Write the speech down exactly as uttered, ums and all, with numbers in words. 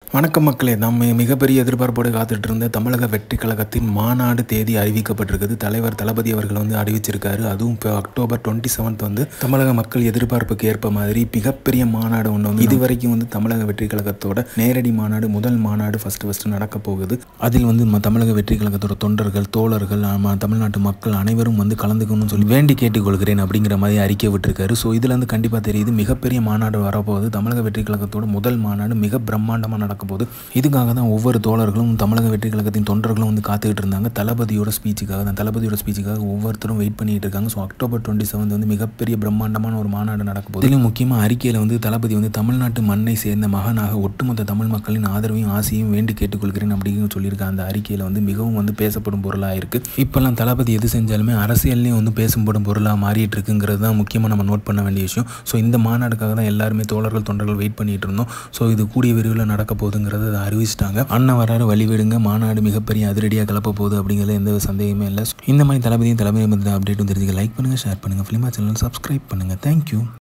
வணக்கம் மக்களே, நம்ம மிகப்பெரிய எதிர்பார்ப்போடு காத்துட்டு இருந்த தமிழக வெற்றி கழகத்தின் மாநாடு தேதி அறிவிக்கப்பட்டிருக்குது. தலைவர் தளபதி அவர்கள் வந்து அறிவிச்சிருக்காரு. அதுவும் இப்போ அக்டோபர் டுவெண்ட்டி செவன்த் வந்து தமிழக மக்கள் எதிர்பார்ப்புக்கு ஏற்ப மாதிரி மிகப்பெரிய மாநாடு ஒன்று வந்து இதுவரைக்கும் வந்து தமிழக வெற்றி கழகத்தோட நேரடி மாநாடு முதல் மாநாடு ஃபர்ஸ்ட் ஃபர்ஸ்ட் நடக்க போகுது. அதில் வந்து தமிழக வெற்றி கழகத்தோட தொண்டர்கள், தோழர்கள், தமிழ்நாட்டு மக்கள் அனைவரும் வந்து கலந்துக்கணும்னு சொல்லி வேண்டி கேட்டுக்கொள்கிறேன் அப்படிங்கிற மாதிரி அறிக்கை விட்டுருக்காரு. ஸோ இதுல இருந்து கண்டிப்பாக தெரியுது மிகப்பெரிய மாநாடு வரப்போகுது. தமிழக வெற்றி கழகத்தோட முதல் மாநாடு மிக பிரம்மாண்டமாக நடக்க போகுது. இதுக்காக தான் ஒவ்வொரு தோழர்களும் தமிழக வெற்றி கழகத்தின் தொண்டர்களும் வந்து காத்துக்கிட்டு இருந்தாங்க. தளபதியோட ஸ்பீச்சுக்காக தான் தளபதியோட ஸ்பீச்சுக்காக ஒவ்வொருத்தரும் வெயிட் பண்ணிட்டு இருக்காங்க. ஸோ அக்டோபர் டுவெண்ட்டி செவன்த் வந்து மிகப்பெரிய பிரம்மாண்டமான ஒரு மாநாடு நடக்க போகுது. இதிலும் முக்கியமாக அறிக்கையில் வந்து தளபதி வந்து தமிழ்நாட்டு மண்ணை சேர்ந்த மகனாக ஒட்டுமொத்த தமிழ் மக்களின் ஆதரவையும் ஆசையும் வேண்டி கேட்டுக்கொள்கிறேன் அப்படின்னு சொல்லியிருக்காங்க. அந்த அறிக்கையில் வந்து மிகவும் வந்து பேசப்படும் பொருளாக இருக்கு. இப்பெல்லாம் தளபதி எது செஞ்சாலுமே அரசியல்லையும் வந்து பேசப்படும் பொருளாக மாறிட்டு இருக்குங்கிறது தான் முக்கியமாக நம்ம நோட் பண்ண வேண்டிய விஷயம். ஸோ இந்த மாநாடுக்காக தான் எல்லாருமே தோழர்கள் தொண்டர்கள் வெயிட் பண்ணிட்டு இருந்தோம். ஸோ இது கூடிய விரைவில் நடக்க போகுதுங்கிறது அதை அறிவிச்சிட்டாங்க. அண்ணன் வராரு, வழிவிடுங்க, மாநாடு மிகப்பெரிய அதிரடியாக கிளப்ப போகுது அப்படிங்கிறது எந்த சந்தேகமே இல்லை. இந்த மாதிரி தளபதியும் தலைமை அப்டேட்டும் தெரிஞ்சுக்க லைக் பண்ணுங்க, ஷேர் பண்ணுங்க, ஃபிலிமா சேனல் சப்ஸ்கிரைப் பண்ணுங்க. தேங்க்யூ.